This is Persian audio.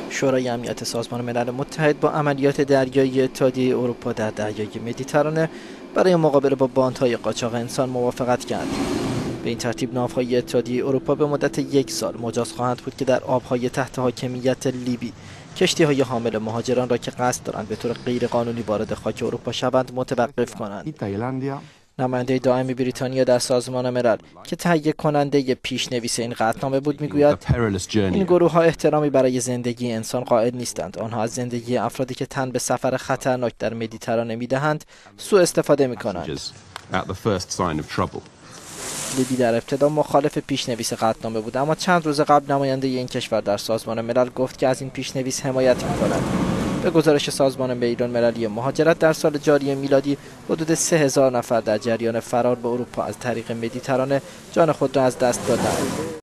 شورای امنیت سازمان ملل متحد با عملیات دریایی اتحادیه اروپا در دریای مدیترانه برای مقابله با باندهای قاچاق انسان موافقت کرد. به این ترتیب ناوهای اتحادیه اروپا به مدت 1 سال مجاز خواهند بود که در آبهای تحت حاکمیت لیبی کشتی‌های حامل مهاجران را که قصد دارند به طور غیرقانونی وارد خاک اروپا شوند متوقف کنند. نماینده دائم بریتانیا در سازمان ملل که تهیه کننده پیشنویس این قطعنامه بود میگوید این گروه ها احترامی برای زندگی انسان قائل نیستند. آنها از زندگی افرادی که تن به سفر خطرناک در مدیترانه میدهند سوء استفاده میکنند. لیبی در ابتدا مخالف پیشنویس قطعنامه بود، اما چند روز قبل نماینده این کشور در سازمان ملل گفت که از این پیشنویس حمایت میکند. به گزارش سازمان بین‌المللی مهاجرت در سال جاری میلادی حدود 3000 نفر در جریان فرار به اروپا از طریق مدیترانه جان خود را از دست دادند.